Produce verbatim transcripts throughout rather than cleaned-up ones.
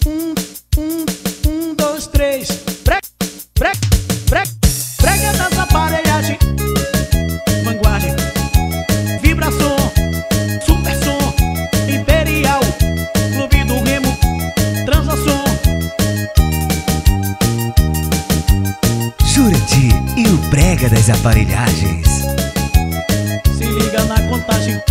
Um, um, um, dois, três. Brega, brega, brega, brega das aparelhagens. Vanguarda, vibração, super som, imperial, clube do remo, transação. Jurandir e o brega das aparelhagens. Se liga na contagem.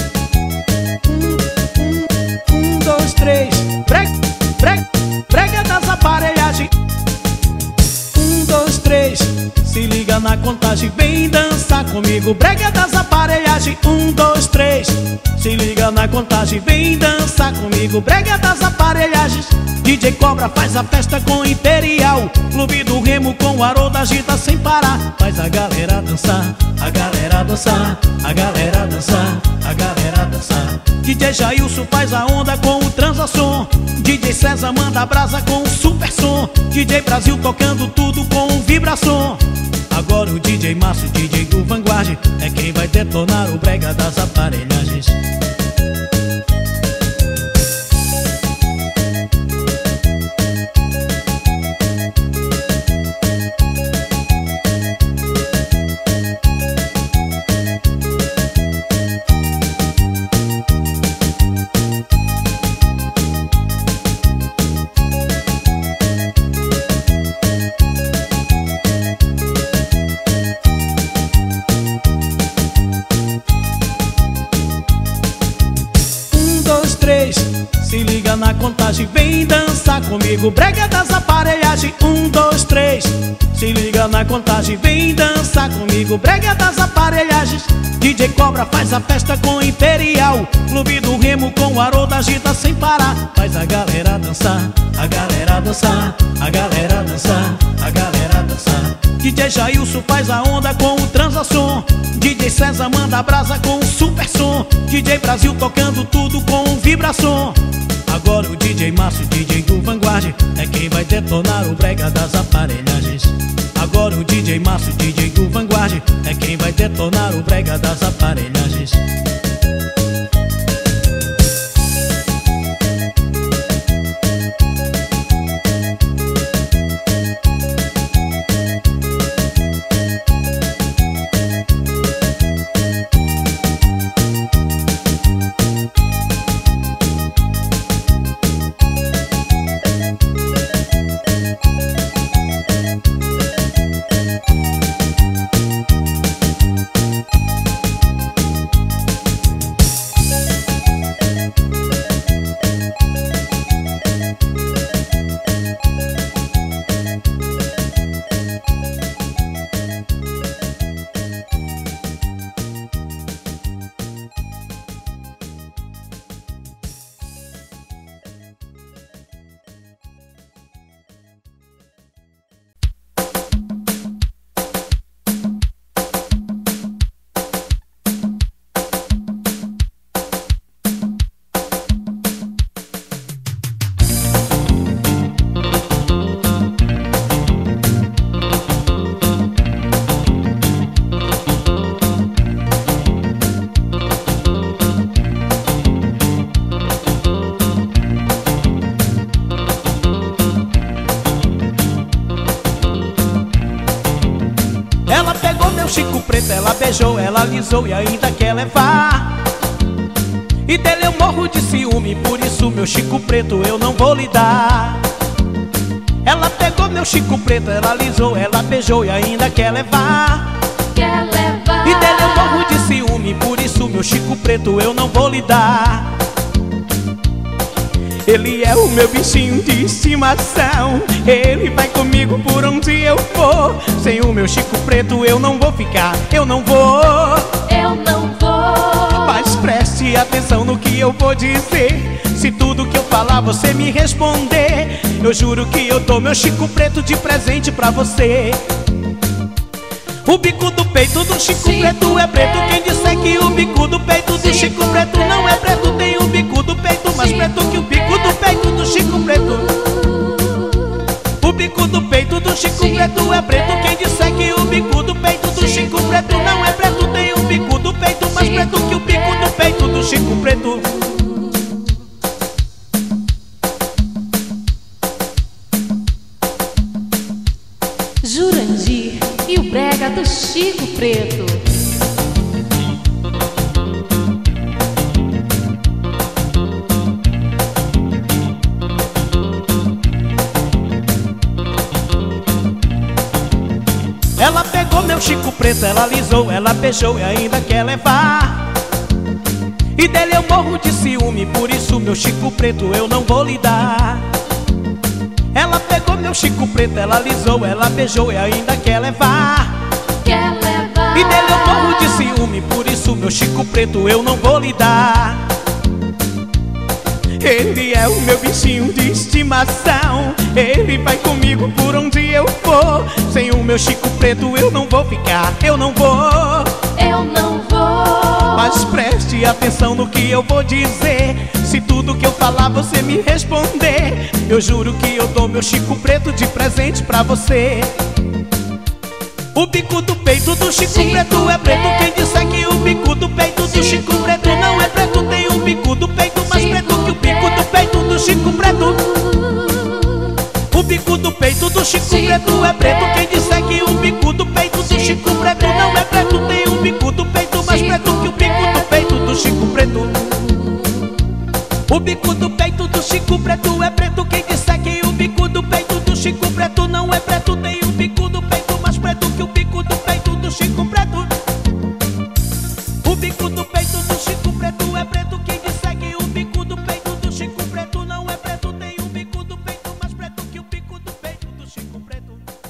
Um, um, um, dois, três. Brega, brega, brega das aparelhagens. Um, dois, três. Se liga na contagem, vem dançar comigo. Brega das aparelhagens. Um, dois, três. Se liga na contagem, vem dançar comigo. Brega das aparelhagens. D J Cobra faz a festa com Imperial, clube do remo com o Haroldo agita sem parar. Faz a galera dançar, a galera dançar, a galera dançar, a galera dançar. D J Jailson faz a onda com o Transação. D J César manda brasa com o super som. D J Brasil tocando tudo com o vibração. Agora o D J Márcio, D J do Vanguard, é quem vai detonar o brega das aparelhagens. Se liga na contagem, vem dançar comigo. Brega das aparelhagens. Um, dois, três. Se liga na contagem, vem dançar comigo. Brega das aparelhagens. D J Cobra faz a festa com Imperial, clube do remo com o Haroldo agita sem parar. Faz a galera dançar, a galera dançar, a galera dançar, a galera dançar. D J Jailson faz a onda com o Transação. D J César manda brasa com o super som. D J Brasil tocando tudo com o vibração. Agora o D J Márcio, D J do Vanguard, é quem vai detonar o brega das aparelhagens. Agora o D J Márcio, D J do Vanguard, é quem vai detonar o brega das aparelhagens. Chico Preto, ela beijou, ela alisou e ainda quer levar. E dele eu morro de ciúme, por isso meu Chico Preto eu não vou lhe dar. Ela pegou meu Chico Preto, ela alisou, ela beijou e ainda quer levar. Quer levar. E dele eu morro de ciúme, por isso meu Chico Preto eu não vou lhe dar. Ele é o meu bichinho de estimação, ele vai comigo por onde eu for. Sem o meu Chico Preto eu não vou ficar, eu não vou. Eu não vou. Mas preste atenção no que eu vou dizer. Se tudo que eu falar você me responder, eu juro que eu dou meu Chico Preto de presente pra você. O bico do peito do Chico, Chico Preto é preto. Quem disser que o bico do peito do Chico, Chico Preto não é preto, tem o bico do peito mais Chico preto que o bico do peito do Chico Preto. O bico do peito do Chico, Chico Preto é preto. Quem disser que o bico do peito do Chico, Chico Preto não é preto, tem o bico do peito mais Chico preto que o bico do peito do Chico Preto. brega do Chico Preto. Ela pegou meu Chico Preto, ela alisou, ela beijou e ainda quer levar. E dele eu morro de ciúme, por isso meu Chico Preto eu não vou lhe dar. Ela pegou meu Chico Preto, ela alisou, ela beijou e ainda quer levar. Quer levar. E dele eu morro de ciúme, por isso meu Chico Preto eu não vou lhe dar. Ele é o meu bichinho de estimação, ele vai comigo por onde eu for. Sem o meu Chico Preto eu não vou ficar, eu não vou. Eu não vou. Mas preste atenção no que eu vou dizer. Se tudo que eu falar você me responder, eu juro que eu dou meu Chico Preto de presente pra você. O bico do peito do Chico, Chico Preto é preto. Quem disser que o bico do peito do Chico, Chico Preto não é preto, tem um bico do peito mais Chico preto que o bico do peito do Chico Preto. O bico do peito do Chico, Chico Preto é preto. Quem disser que o bico do peito do Chico, Chico Preto não é preto, tem um bico do peito mais Chico preto que o bico do peito do Chico Preto. O bico do peito do Chico Preto é preto. Quem disser que o bico do peito do Chico Preto não é preto, tem um bico do peito mais preto que o bico do peito do Chico Preto. O bico do peito do Chico Preto é preto. Quem disser que o bico do peito do Chico Preto não é preto, tem um bico do peito mais preto que o bico do peito do Chico Preto.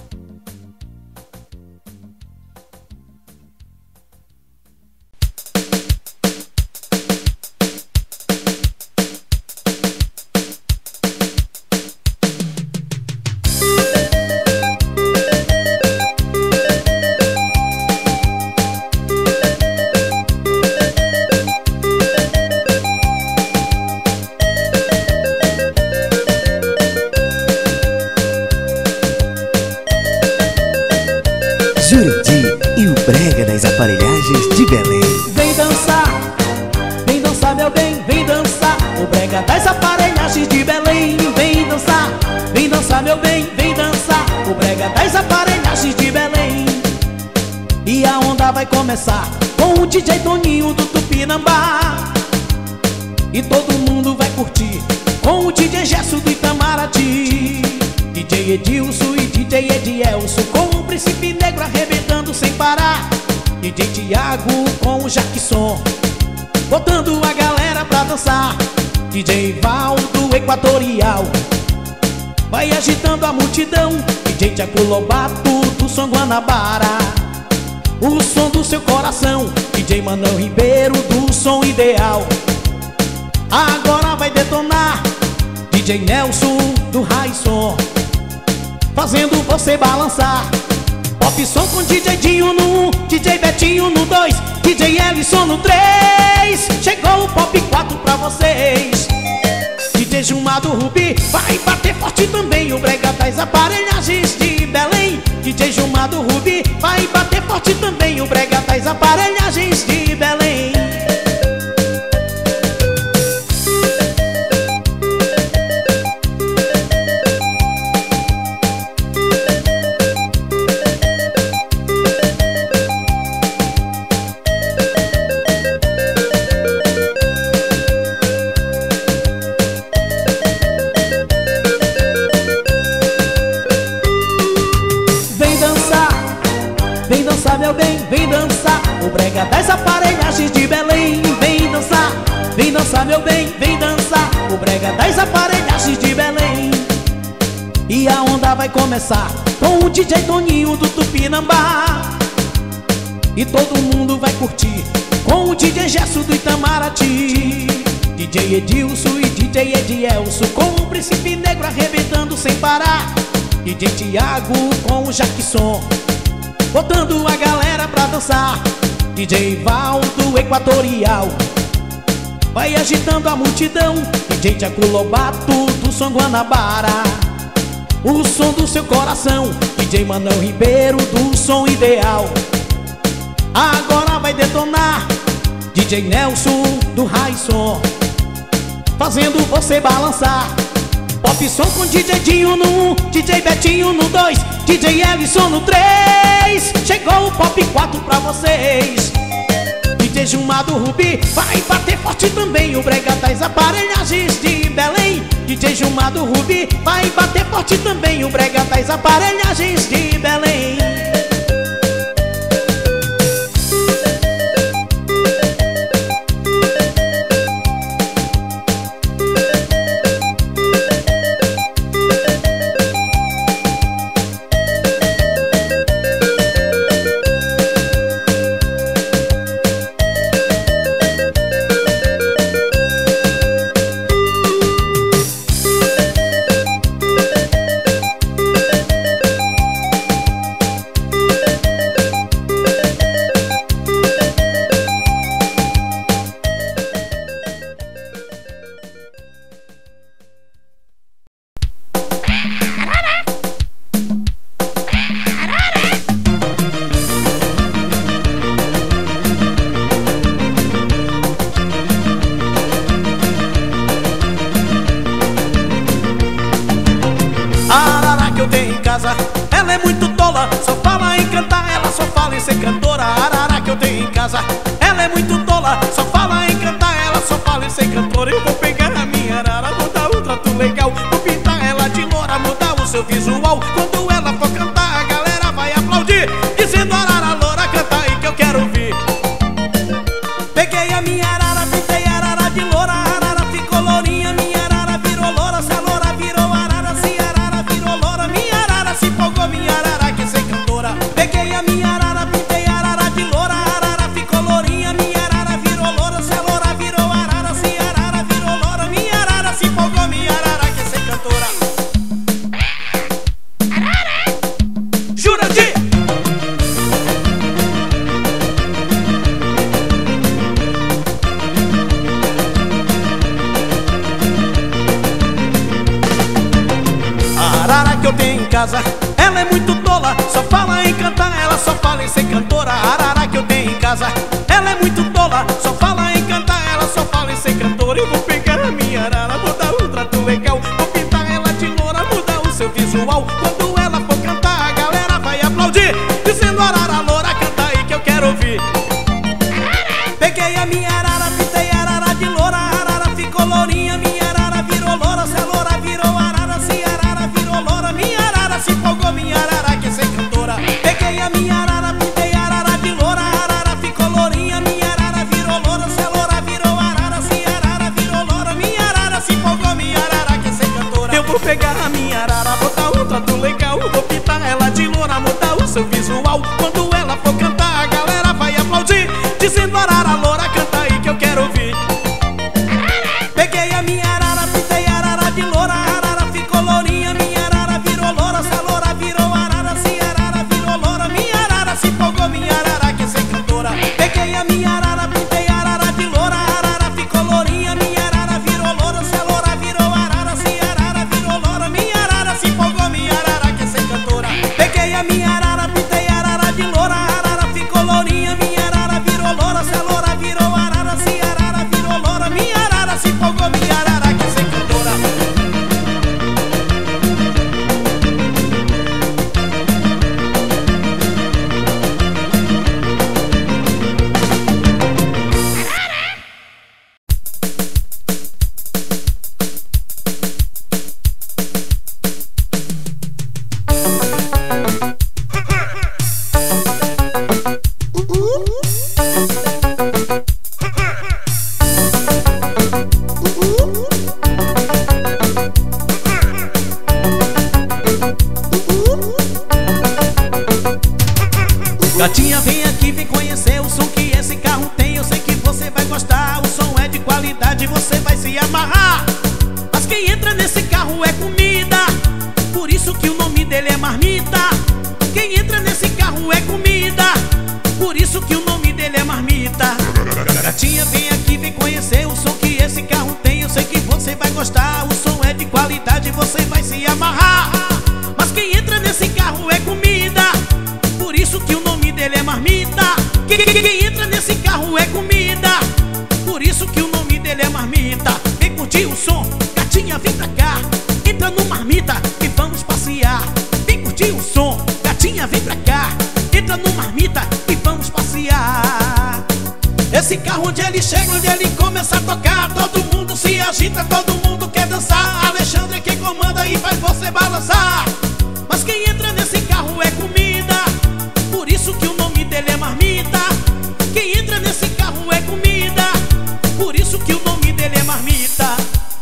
Juruti e o brega das aparelhagens de Belém. Vem dançar, vem dançar meu bem, vem dançar. O brega das aparelhagens de Belém. Vem dançar, vem dançar meu bem, vem dançar. O brega das aparelhagens de Belém. E a onda vai começar com o D J Toninho do Tupinambá. E todo mundo vai curtir com o D J Gesso do Itamaraty. D J Edilson e D J Edielson com o Príncipe Negro arrebentando sem parar. D J Tiago com o Jackson botando a galera pra dançar. D J Val do Equatorial vai agitando a multidão. D J Tiago Lobato do Som Guanabara, o som do seu coração. D J Manão Ribeiro do Som Ideal agora vai detonar. D J Nelson do Raisson fazendo você balançar. Pop som com D J Dinho no um, D J Betinho no dois, D J Ellison no três. Chegou o Pop quatro pra vocês. D J Gilmar do Rubi vai bater forte também. O brega das aparelhagens de Belém. D J Gilmar do Rubi vai bater forte também. O brega das aparelhagens de Belém. Meu bem, vem dançar, o brega das aparelhagens de Belém. Vem dançar, vem dançar meu bem, vem dançar, o brega das aparelhagens de Belém. E a onda vai começar com o D J Toninho do Tupinambá. E todo mundo vai curtir com o D J Gesso do Itamaraty. D J Edilson e D J Edielson com o Príncipe Negro arrebentando sem parar. D J Tiago com o Jackson botando a galera pra dançar. D J Val do Equatorial vai agitando a multidão. D J Tiago Lobato do Som Guanabara, o som do seu coração. D J Manão Ribeiro do Som Ideal agora vai detonar. D J Nelson do Raisson fazendo você balançar. Pop som com D J Dinho no um, D J Betinho no dois, D J Ellison no três. três, chegou o Pop quatro pra vocês. D J Gilmar do Rubi vai bater forte também, o brega das aparelhagens de Belém. D J Gilmar do Rubi vai bater forte também, o brega das aparelhagens de Belém. Ela é muito tola, só fala em cantar, ela só fala em ser cantora. A arara que eu tenho em casa, ela é muito tola, só fala em cantar, ela só fala em ser cantora. Eu vou pegar a minha arara, vou dar um trato legal, vou pintar ela de loura, mudar o seu visual. Quando ela for cantar, a galera vai aplaudir, dizendo: arara loura, canta aí que eu quero ouvir. Peguei a minha arara, pintei a arara de loura, a arara ficou lourinha, minha arara virou loura. Se a loura virou arara, se a arara virou loura, minha arara se empolgou, minha arara quer ser cantora. Peguei a minha arara, pintei a arara de loura, a arara ficou lourinha, minha arara virou loura. Se a loura virou arara, se a arara virou loura, minha arara se empolgou, minha arara quer ser cantora. Jurandir! A arara que eu tenho em casa, ela é muito tola, só fala em cantar, ela só fala em ser cantora. A arara que eu tenho em casa, ela é muito tola, só fala em cantar, ela só fala em ser cantora. Eu vou pegar a minha arara, vou dar um trato legal, vou pintar ela de loura, mudar o seu visual. Quando ela for cantar, a galera vai aplaudir, dizendo: arara loura, canta aí que eu quero ouvir. Peguei a minha arara, pintei a arara de loura, a arara ficou lourinha, minha arara virou loura. Se a loura virou arara, se a arara virou loura, minha arara se empolgou, minha arara quer ser cantora. Peguei a minha arara, pintei a arara de loura, a arara ficou lourinha, minha arara virou loura. Se a loura virou arara, se a arara virou loura, minha arara se empolgou, minha arara quer ser cantora. Eu vou pegar a minha arara, botar um trato legal, vou pintar ela de loura, mudar o seu visual. Quando ela for cantar, a galera vai aplaudir, dizendo: arara loura, canta aí que eu quero ouvir. Peguei a minha arara, pintei a arara de loura, a arara ficou lourinha, minha arara virou loura. Se a loura virou arara, se a arara virou loura, minha arara se empolgou, minha arara quer ser cantora. Peguei a minha arara, pintei a arara de loura, a arara ficou lourinha, minha arara virou loura. Se a loura virou arara, se a arara virou loura, minha arara se empolgou, minha arara quer ser cantora. Peguei a minha arara, pintei a arara de loura, a arara ficou lourinha, minha arara virou loura. Se a loura virou arara, se a arara virou loura, minha arara se empolgou, minha arara quer ser cantora. Gatinha, vem aqui, vem conhecer o som que esse carro tem. Eu sei que você vai gostar, o som é de qualidade, você vai se amarrar. Mas quem entra nesse carro é comida, por isso que o nome dele é Marmita. Quem entra nesse carro é comida, por isso que o nome dele é Marmita. Gatinha, vem aqui, vem conhecer o som que esse carro tem. Eu sei que você vai gostar, o som é de qualidade, você vai se amarrar. Mas quem entra nesse carro é comida, por isso que o nome dele é Marmita. Quem, quem, quem entra nesse carro é comida, por isso que o nome dele é Marmita. Vem curtir o som, gatinha, vem pra cá, entra no Marmita e vamos passear. Vem curtir o som, gatinha, vem pra cá, entra Esse carro onde ele chega, onde ele começa a tocar, todo mundo se agita, todo mundo quer dançar. Alexandre é quem comanda e faz você balançar. Mas quem entra nesse carro é comida, por isso que o nome dele é marmita. Quem entra nesse carro é comida, por isso que o nome dele é marmita.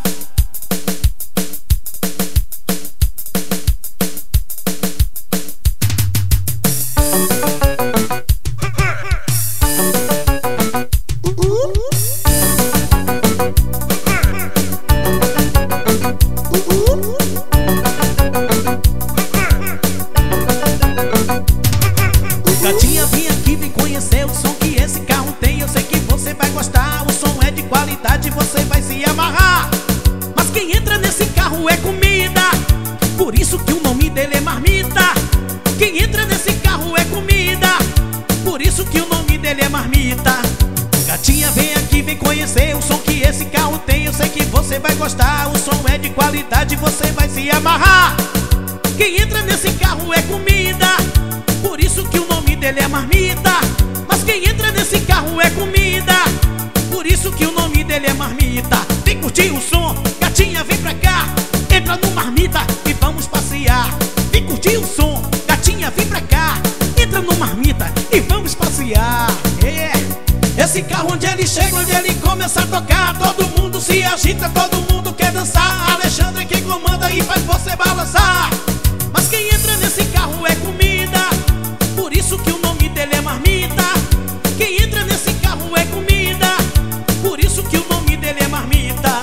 Gatinha, vem aqui, vem conhecer o som que esse carro tem. Eu sei que você vai gostar, o som é de qualidade, você vai se amarrar. Mas quem entra nesse carro é comida, por isso que o nome dele é marmita. Quem entra nesse carro é comida, por isso que o nome dele é marmita. Gatinha, vem aqui, vem conhecer o som que esse carro tem. Eu sei que você vai gostar, o som é de qualidade, você vai se amarrar. Quem entra nesse carro é comida, por isso que o nome dele é marmita. Mas quem entra nesse carro é comida, por isso que o nome dele é marmita. Vem curtir o som, gatinha, vem pra cá, entra no marmita e vamos passear. Vem curtir o som, gatinha, vem pra cá, entra no marmita e vamos passear. É. Esse carro onde ele chega, onde ele começa a tocar, todo mundo se agita, todo mundo quer dançar. Alexandre é quem comanda e faz você balançar. Mas quem entra nesse carro é comida, por isso que o nome dele é marmita. Quem entra nesse carro é comida, por isso que o nome dele é marmita.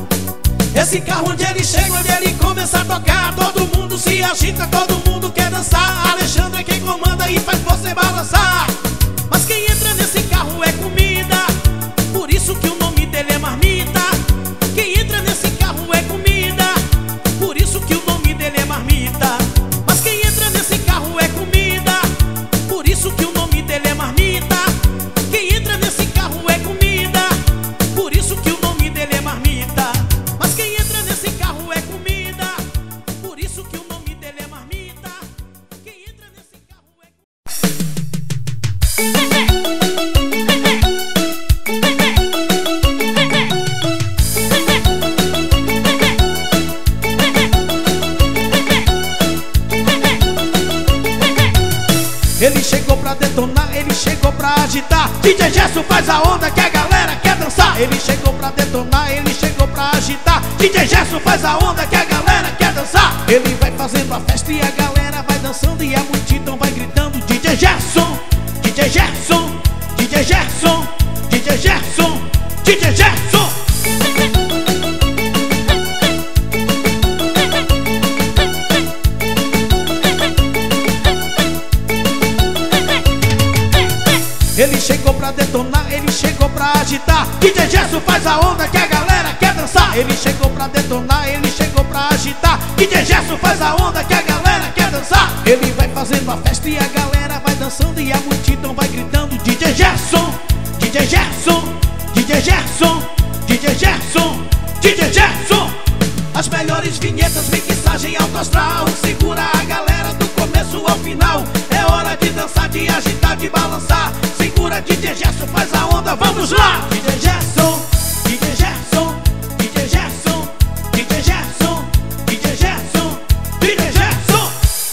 Esse carro onde ele chega, onde ele começa a tocar, todo mundo se agita, todo mundo quer dançar. Alexandre é quem comanda e faz você balançar. Mas quem entra nesse carro é comida, por isso que o nome dele é marmita. Quem entra nesse carro é comida, por isso que o nome dele é marmita. Mas quem entra nesse carro é comida, por isso que o nome dele é marmita. Quem entra nesse carro é comida, por isso que o nome dele é marmita. Mas quem entra nesse carro é comida, por isso que o nome dele é marmita. Quem entra nesse carro é Ele chegou pra detonar, ele chegou pra agitar. D J Gerson faz a onda que a galera quer dançar. Ele chegou pra detonar, ele chegou pra agitar. D J Gerson faz a onda que a galera quer dançar. Ele vai fazendo a festa e a galera vai dançando e a multidão vai gritando: D J Gerson, D J Gerson, D J Gerson, D J Gerson, D J Gerson. Ele chegou pra detonar, ele chegou pra agitar. D J Gerson faz a onda que a galera quer dançar. Ele chegou pra detonar, ele chegou pra agitar. D J Gerson faz a onda que a galera quer dançar. Ele vai fazendo a festa e a galera vai dançando e a multidão vai gritando: D J Gerson, D J Gerson, D J Gerson, D J Gerson, D J Gerson. As melhores vinhetas, mixagem alto astral, segura a galera do começo ao final. É hora de dançar, de agitar, de balançar. Segura, D J Gerson faz a onda, vamos lá! D J Gerson, D J Gerson, D J Gerson, D J Gerson, D J Gerson, D J Gerson.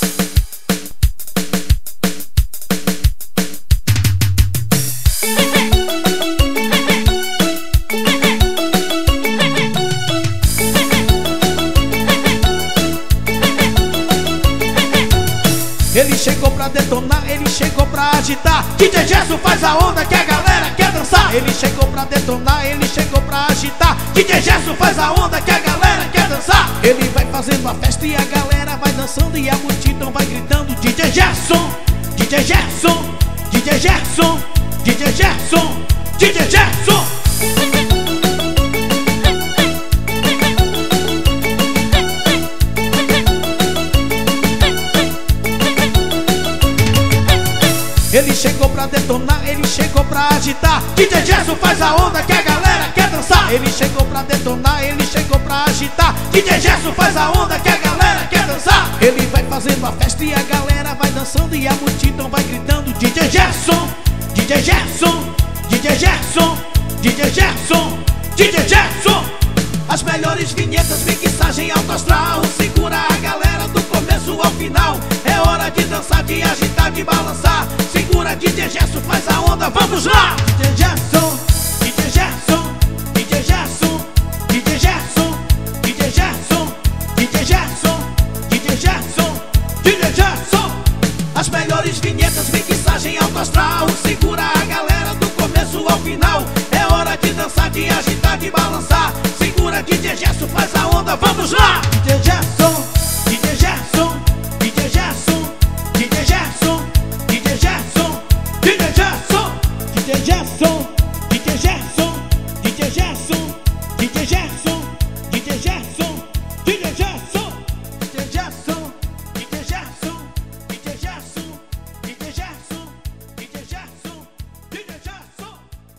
Ele chegou pra detonar, ele chegou pra agitar. D J Gerson faz a onda que a galera quer dançar. Ele chegou pra detonar, ele chegou pra agitar. D J Gerson faz a onda que a galera quer dançar. Ele vai fazendo a festa e a galera vai dançando e a multidão vai gritando: D J Gerson, D J Gerson, D J Gerson, D J Gerson, D J Gerson. Ele chegou pra detonar, ele chegou pra agitar. D J Gerson faz a onda que a galera quer dançar. Ele chegou pra detonar, ele chegou pra agitar. D J Gerson faz a onda que a galera quer dançar. Ele vai fazendo a festa e a galera vai dançando e a multidão vai gritando: D J Gerson, D J Gerson, D D J Gerson, D J Gerson, D J Gerson. As melhores vinhetas, mixagem alto astral. Segura a galera do começo ao final. É hora de dançar, de agitar, de balançar. Segura D J Gerson, faz a onda, vamos lá! D J Gerson, D J Gerson, D J Gerson, D J Gerson, D J Gerson, D J Gerson, D J Gerson, D J Gerson. As melhores vinhetas, mixagem alto astral. Segura a galera do começo ao final. É hora de dançar, de agitar, de balançar. Segura D J Gerson, faz a onda, vamos lá! D J Gerson, D J Gerson, D J Gerson, D J Gerson, D J Gerson, D J Gerson, D J Gerson, D J Gerson, D J Gerson, D J Gerson, D J Gerson, D J Gerson, D J Gerson, D J Gerson, D J Gerson, D J Gerson, D J Gerson, D J Gerson.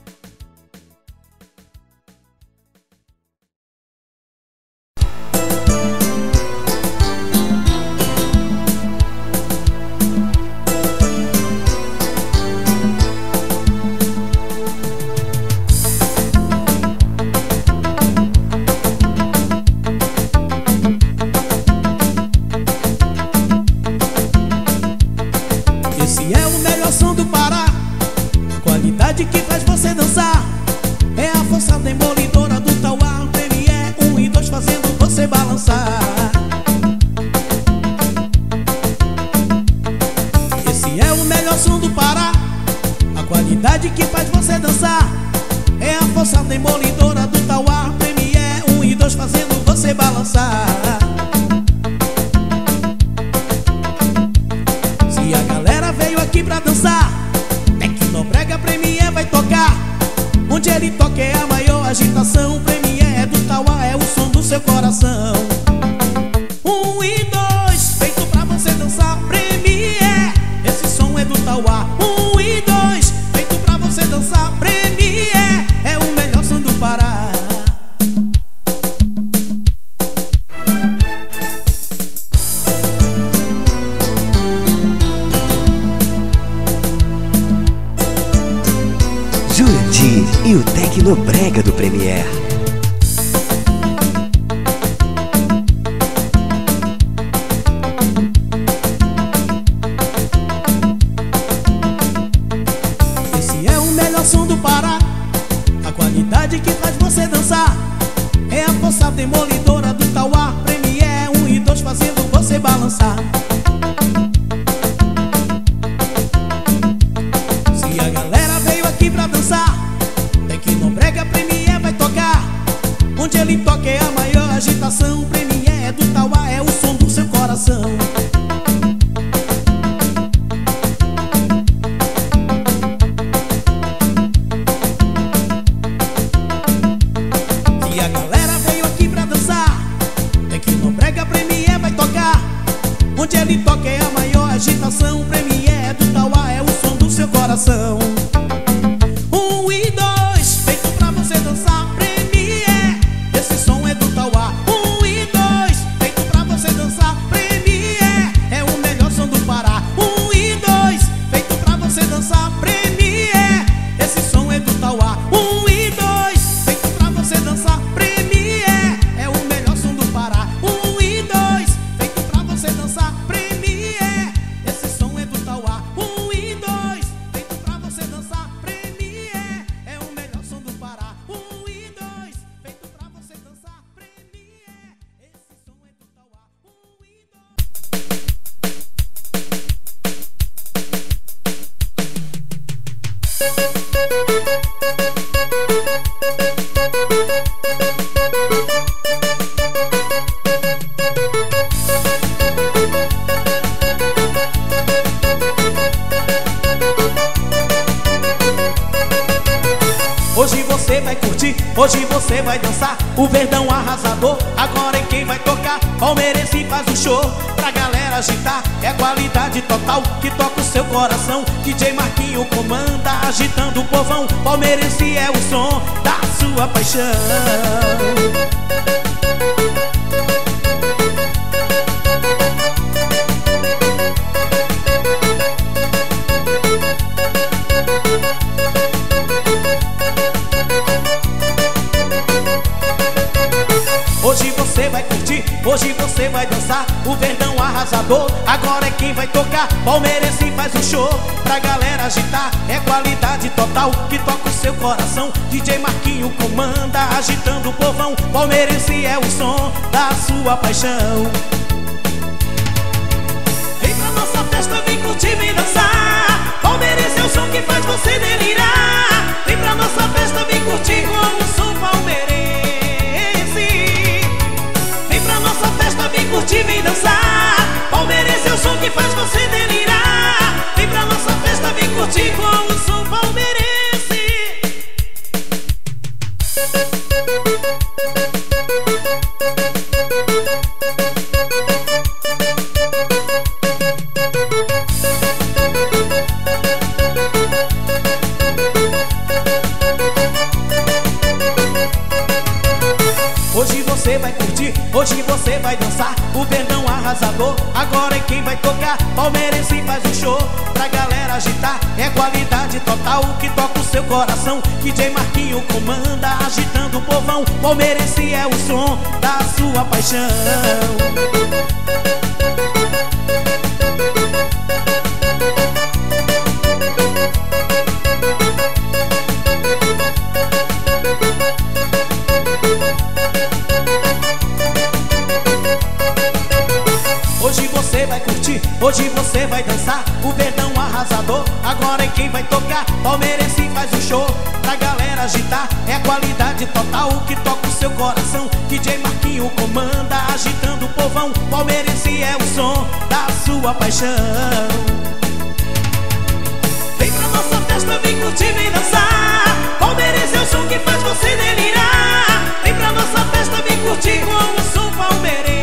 Esse é o melhor som do Pará, a qualidade que faz você dançar. É a força demolidora do Tauá, Premier um e dois fazendo você balançar. Esse é o melhor som do Pará, a qualidade que faz você dançar. É a força demolidora do Tauá, Premier um e dois fazendo você balançar. Se a galera veio aqui pra dançar, Tecnobrega Premier vai tocar. Onde ele toca é a maior agitação. Premier é do Tauá, é o som do seu coração. Um e dois, feito pra você dançar. Premier, esse som é do Tauá. Um e dois, feito pra você dançar. Premier, é o melhor som do Pará. Jurandir e o Tecnobrega do Premier. Esse é o melhor som do Pará, a qualidade que faz você dançar. É a força demolidora do Tauá, Premier um e dois fazendo você balançar. Se a galera veio aqui pra dançar, Tecnobrega Premier vai tocar. Onde ele toca é a maior agitação. Premier é do Tauá, é o som do seu coração. E a galera veio aqui pra dançar, Tecnobrega Premier vai tocar. Onde ele toca é a maior agitação. Premier é do Tauá, é o som do seu coração. Um e dois, feito pra você dançar. Premier, esse som é do Tauá. Um e dois, feito pra você dançar. Premier, é o melhor som do Pará. Um e dois, feito pra você dançar. Premier, esse som é do Tauá. Um e dois, feito pra você dançar. Premier, é o melhor som do Pará. Um e dois, feito pra você dançar. Premier, esse som é do Tauá. Um e dois, feito pra você dançar. Premier, é o melhor som do Pará. Um e dois, feito pra você dançar. Premier, esse som é do Tauá. Um e dois. Hoje você vai curtir, hoje você vai dançar. O Verdão arrasador, agora em quem vai tocar? Palmeirense faz o show pra galera agitar. É qualidade total que toca o seu coração. D J Marquinho comanda, agitando o povão. Palmeirense é o som da sua paixão. Hoje você vai dançar o Verdão arrasador. Agora é quem vai tocar, palmeirense faz um show pra galera agitar. É qualidade total que toca o seu coração. D J Marquinho comanda, agitando o povão. Palmeirense é o som da sua paixão. Vem pra nossa festa, vem curtir, vem dançar. Palmeirense é o som que faz você delirar. Vem pra nossa festa, vem curtir com o som palmeirense. Vem pra nossa festa, vem curtir, vem dançar. Palmeirense é o som que faz você delirar. Vem pra nossa festa, vem curtir com o som palmeirense. Hoje você vai curtir, hoje você vai dançar o Verdão arrasador. Agora é quem vai tocar, palmeirense faz um show pra galera agitar. É qualidade total que toca o seu coração. D J Marquinho comanda, agitando o povão. Palmeirense é o som da sua paixão. Hoje você vai curtir, hoje você vai dançar o Verdão arrasador. Agora é quem vai tocar, palmeirense faz um show pra galera agitar. É qualidade total que toca o seu coração. D J Marquinho comanda, agitando o povão. Palmeirense é o som da sua paixão. Vem pra nossa festa, vem curtir, vem dançar. Palmeirense é o som que faz você delirar. Vem pra nossa festa, vem curtir com o som palmeirense.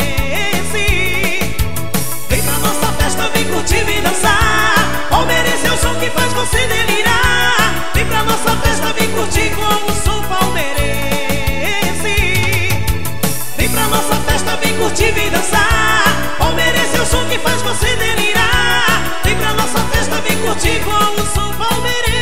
Vem curtir, vem dançar. Palmeirense é o som que faz você delirar. Vem pra nossa festa, vem curtir com o som palmeirense. Vem pra nossa festa, vem curtir, vem dançar. Palmeirense é o som que faz você delirar. Vem pra nossa festa, vem curtir com o som palmeirense.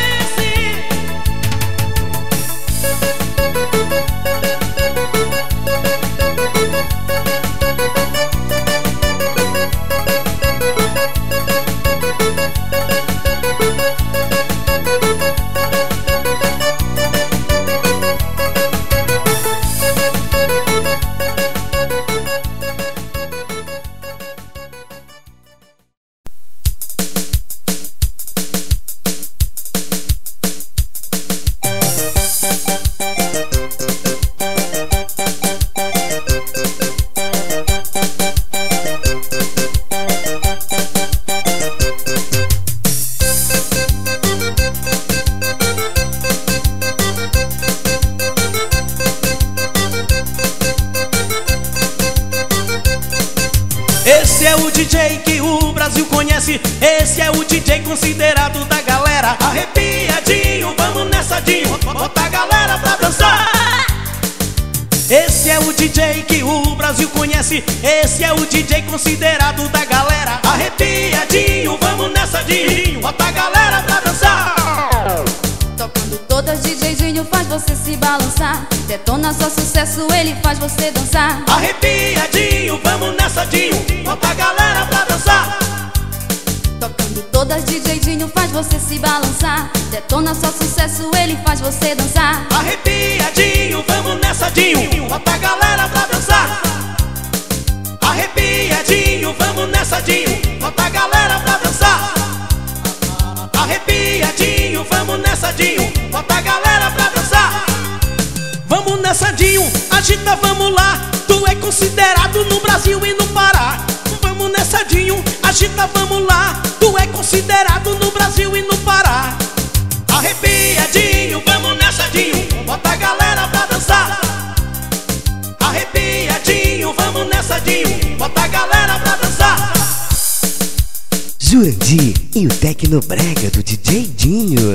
Esse é o D J que o Brasil conhece. Esse é o D J considerado da galera. Arrepiadinho, vamos nessa, Dinho. Bota a galera pra dançar. Esse é o D J que o Brasil conhece. Esse é o D J considerado da galera. Arrepiadinho, vamos nessa, Dinho. Bota a galera pra dançar. Tocando todas, D J Dinho faz você se balançar. Detona só sucesso, ele faz você dançar. Arrepiadinho, vamos nessa, Dinho. Bota a galera pra dançar. Tocando todas, D J Dinho faz você se balançar. Detona só sucesso, ele faz você dançar. Arrepiadinho, vamos nessa, Dinho. Bota a galera pra dançar. Arrepiadinho, vamos nessa, Dinho. Bota a galera pra dançar. Arrepiadinho, vamos nessa, Dinho. Bota a galera pra dançar. Vamos nessa, Dinho, agita, vamos lá. Tu é considerado no Brasil e no Pará. Vamos nessa, Dinho, agita, vamos lá. Tu é considerado no Brasil e no Pará. Arrepiadinho, vamos nessa, Dinho. Bota a galera pra dançar. Arrepiadinho, vamos nessa, Dinho. Bota a galera pra dançar. Jurandir e o Tecnobrega do D J Dinho.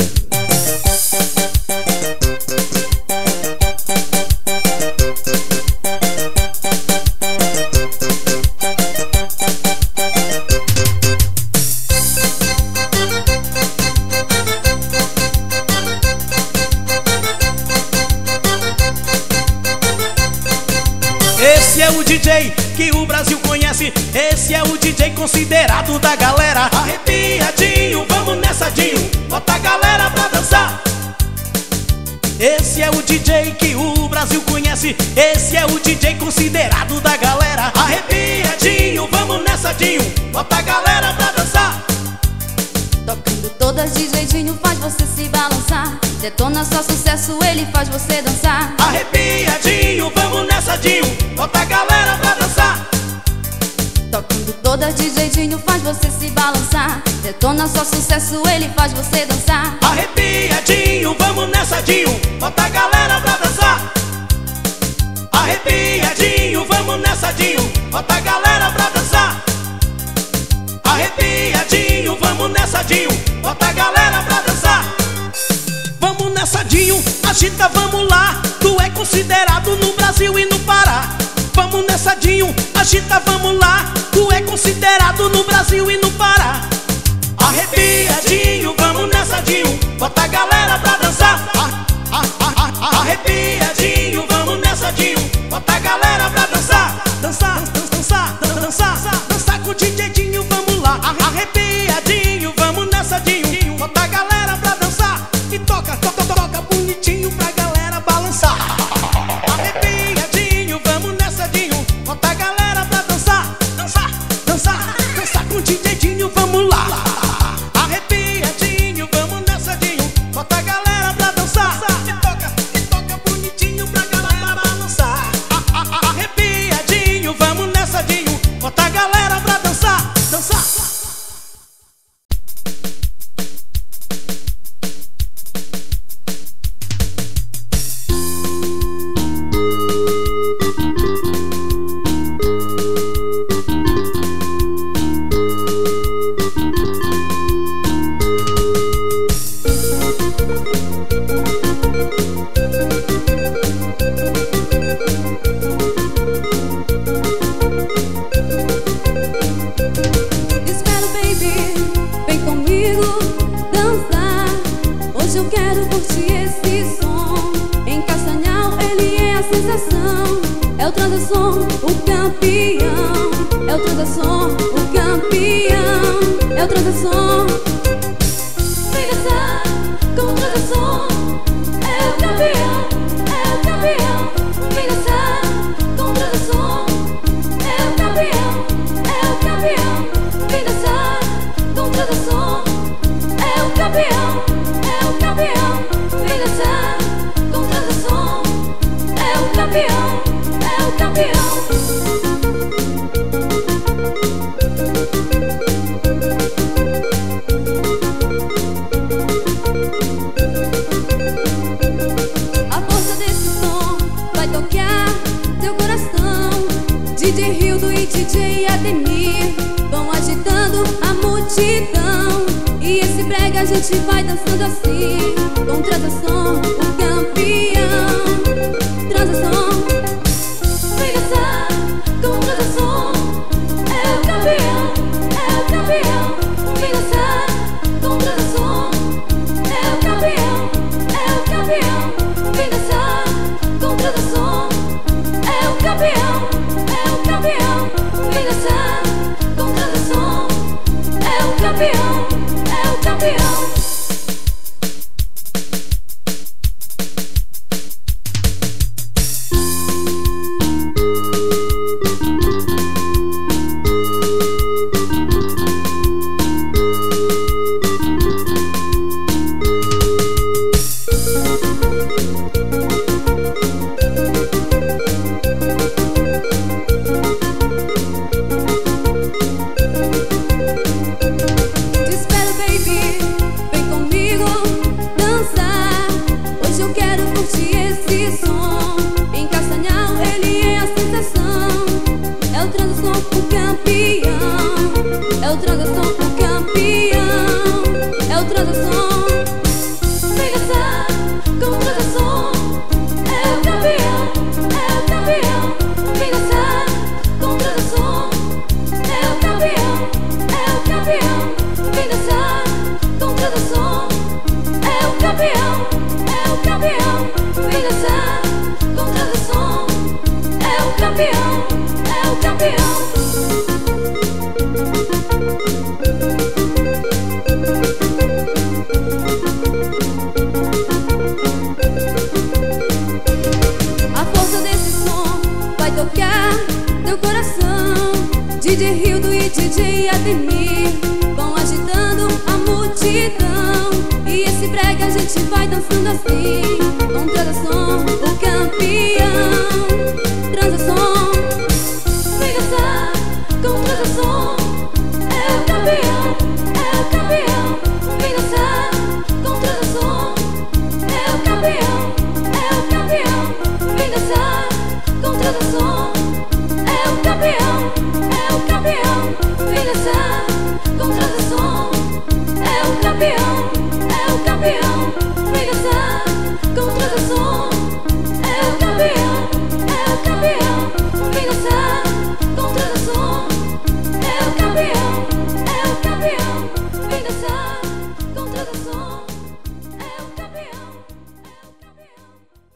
Esse é o D J que o Brasil conhece. Esse é o D J considerado da galera. Arrepiadinho, vamos nessa, Dinho, bota a galera pra dançar. Esse é o D J que o Brasil conhece. Esse é o D J considerado da galera. Arrepiadinho, vamos nessa, Dinho, bota a galera pra dançar. Tocando todas de jeitinho faz você se balançar. Detona só sucesso, ele faz você dançar. Arrepiadinho, vamos nessa, Dinho, bota a galera pra dançar. Tocando todas de jeitinho faz você se balançar. Detona só sucesso, ele faz você dançar. Arrepiadinho, vamos nessa, Dinho, bota a galera pra dançar. Arrepiadinho, vamos nessa, Dinho, bota a galera pra dançar. Arrepiadinho, vamos nessa, Dinho, bota a galera pra dançar. Vamos nessa, Dinho, agita, vamos lá. Tu é considerado no Brasil e no Pará. Vamos nessa, Dinho, agita, vamos lá. Tu é considerado no Brasil e no Pará. Arrepiadinho, vamos nessa, Dinho, bota a galera pra dançar. Arrepiadinho, vamos nessa, Dinho, bota a galera pra dançar. Dançar, dançar, dançar, dançar, dançar com o D J Dinho, vamos lá. Arrepiadinho, vamos nessa, Dinho, bota a galera pra dançar. E toca, toca, toca bonitinho pra galera balançar. Arrepiadinho, vamos nessa, Dinho, bota a galera pra dançar. Dançar, dançar, dançar com o D J Dinho, vamos lá. Arrepiadinho, vamos nessa, Dinho, bota a galera pra dançar. E toca, e toca bonitinho pra galera balançar. Arrepiadinho, vamos nessa, Dinho, bota a galera pra dançar. Dançar. Espero, baby, vem comigo dançar. Hoje eu quero curtir esse som. Em Castanhal ele é a sensação. É o Transação, o campeão. É o Transação, o campeão. É o Transação. Vem dançar com o Transação. É o campeão, é o campeão. Vem dançar com o Transação. É o campeão, é o campeão. Vem dançar com o Transação. É o campeão, é o campeão. Vem dançar com o Transação. É o campeão, é o campeão. A força desse som vai tocar teu coração. D J Hildo e D J Ademir vão agitando a multidão. E esse brega a gente vai dançando assim. Com Transação, o campeão. Transação. Vem dançar com Transação. É o campeão, é o campeão. Vem dançar com Transação. É o campeão, é o campeão. Vem dançar com Transação. É o campeão, é o campeão. Vem dançar com Transação. É o campeão, é o campeão. Te espero, baby, vem comigo dançar. Hoje eu quero curtir esse som. Em Castanhal ele é a sensação. É o Transação, o campeão. É o Transação, o campeão. É o Transação. Vem dançar com o Transação. É o campeão, é o campeão. Vem dançar com o Transação. É o campeão, é o campeão. Vem dançar com Transação. É o campeão, é o campeão. Vem dançar com Transação. É o campeão, é o campeão. D J Hildo e D J Ademir vão agitando a multidão. E esse brega a gente vai dançando assim, com Transação, o campeão. Transação, vem dançar com Transação, é o campeão, é o campeão. Vem dançar com Transação, é o campeão, é o campeão. Vem dançar com Transação, é o campeão, é o campeão. Vem dançar com Transação, é o campeão, é o campeão. Vem dançar com Transação, é o campeão, é o campeão. Vem dançar com Transação, é o campeão, é o campeão. Vem dançar com Transação, é o campeão, é o campeão.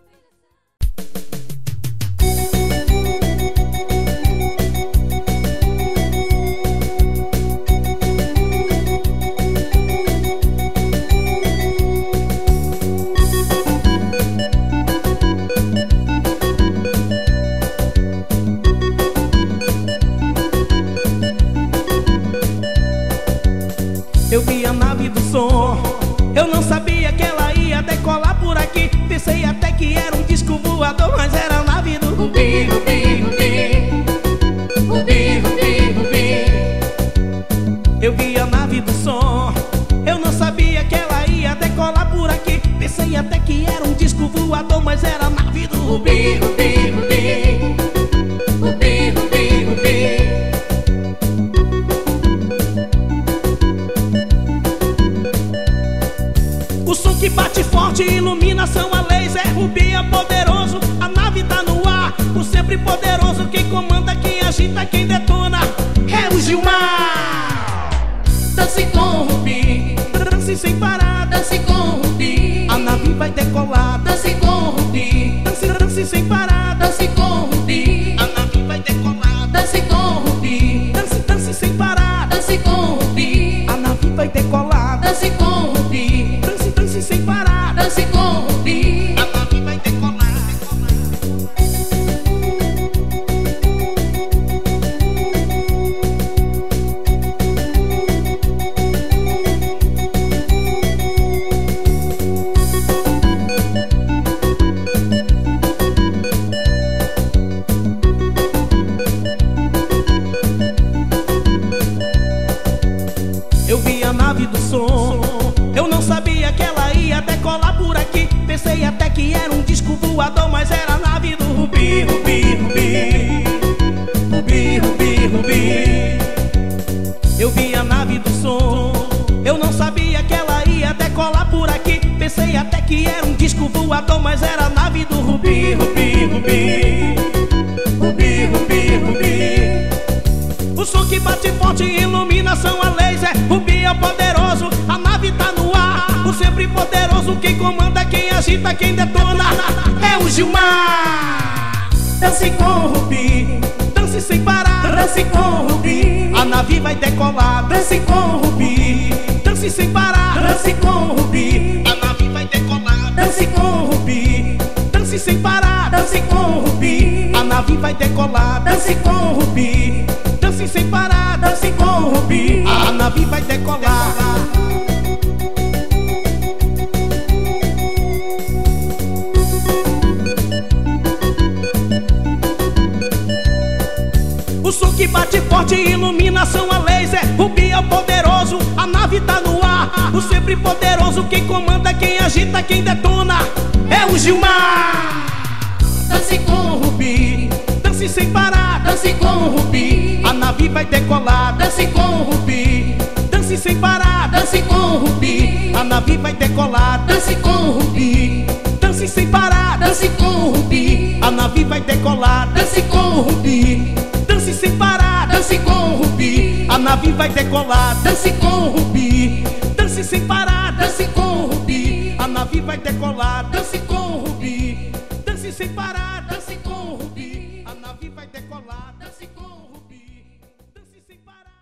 Eu vi a nave do som, eu não sabia que ela ia decolar por aqui. Pensei até que era um disco voador, mas era a nave do Rubi, Rubi, Rubi, Rubi, Rubi, Rubi. Eu vi a nave do som, eu não sabia que ela ia decolar por aqui. Pensei até que era um disco voador, mas era a nave do Rubi, Rubi, Rubi, Rubi, Rubi, Rubi. O som que bate forte, iluminação a laser. Rubi é poderoso, a nave tá no ar. O sempre poderoso, quem comanda, quem agita, quem detona é o Gilmar. Dance com o Rubi, dance sem parar. Dance com o Rubi, a nave vai decolar. Dance com o Rubi, dance, dance sem parar. Dance com o Rubi, a nave vai decolar. Dance com o Rubi, dance, dance sem parar. Dance com o Rubi, a nave vai decolar. Dance com o Rubi, dance, dance sem parar. Dance com o Rubi, a nave vai decolar. Eu vi a nave do som, eu não sabia que ela ia decolar por aqui. Pensei até que era um disco voador, mas era a nave do Rubi, Rubi, Rubi, Rubi, Rubi, Rubi. Eu vi a nave do som, eu não sabia que ela ia decolar por aqui. Pensei até que era um disco voador, mas era a nave do Rubi, Rubi, Rubi, Rubi, Rubi, Rubi. O som que bate forte, iluminação a laser. Rubi é poderoso, a nave tá no ar. O sempre poderoso, quem comanda, quem agita, quem detona é o Gilmar. Dance com o Rubi, dance sem parar. Dance com o Rubi, a nave vai decolar. Dance com o Rubi, dance sem parar. Dance com o Rubi, a nave vai decolar. Dance com o Rubi, dance sem parar. Dance com o Rubi, a nave vai decolar. Dance com o Rubi, dance sem parar. Dance com o Rubi, a nave vai decolar. O som que bate forte, iluminação a laser. Rubi é poderoso, a nave tá no ar. O sempre poderoso, quem comanda, quem agita, quem detona é o Gilmar. Dance com o Rubi, dance sem parar. Dance com o Rubi, a nave vai decolar. Dance com o Rubi, dance sem parar. Dance com o Rubi, a nave vai decolar. Dance com o Rubi, dance sem parar. Dance com o Rubi, a nave vai decolar. Dance com o Rubi, dance sem parar. Dance com o Rubi, a nave vai decolar. Dance com o Rubi, dance sem parar. Dance com o Rubi, a nave vai decolar. Dance com o Rubi, dance sem parar. Dance com o Rubi, a nave vai decolar. Dance com o Rubi, dance sem parar.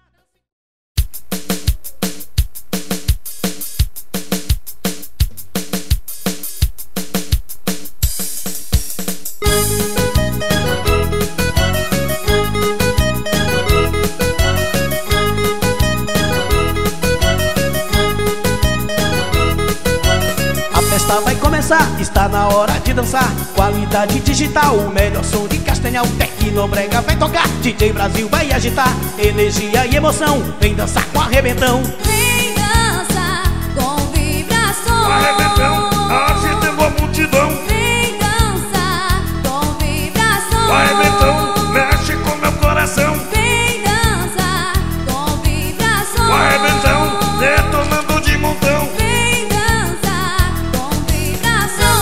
começar, está na hora de dançar. Qualidade digital, o melhor som de Castanhal. Tecnobrega vai tocar, D J Brasil vai agitar. Energia e emoção, vem dançar com Arrebentão. Vem dançar com vibração. Arrebentão, agitando a multidão. Vem dançar com vibração. Arrebentão, mexe com meu coração. Vem dançar com vibração. Arrebentão, detonando de montão. Vem dançar com vibração.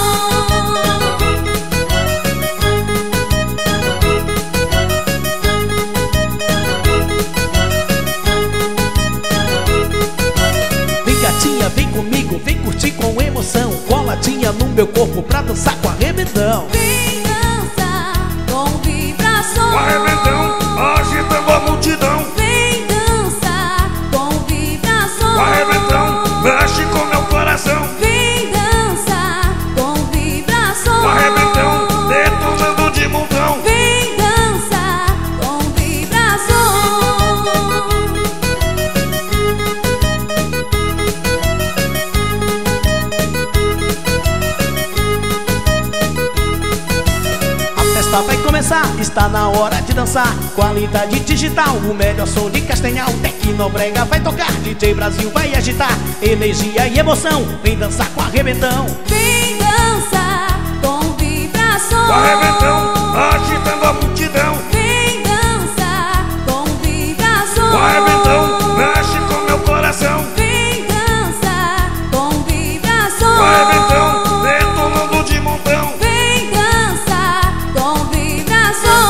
Vem gatinha, vem comigo, vem curtir com emoção. Coladinha no meu corpo pra dançar com Arrebentão. Vem dançar com vibração. Arrebentão, agitando a multidão. Vem dançar com vibração. Arrebentão, mexe com meu coração. Vem dançar com vibração. Arrebentão, detonando de montão. Vem dançar com vibração. A festa vai começar, está na hora de dançar. Qualidade digital, o melhor som de Castanhal. Tecnobrega vai tocar, D J Brasil vai agitar. Energia e emoção, vem dançar com Arrebentão. Vem dançar com vibração. Arrebentão, agitando a multidão. Vem dançar com vibração. Arrebentão, mexe com meu coração. Vem dançar com vibração. Arrebentão, detonando de montão. Vem dançar com vibração.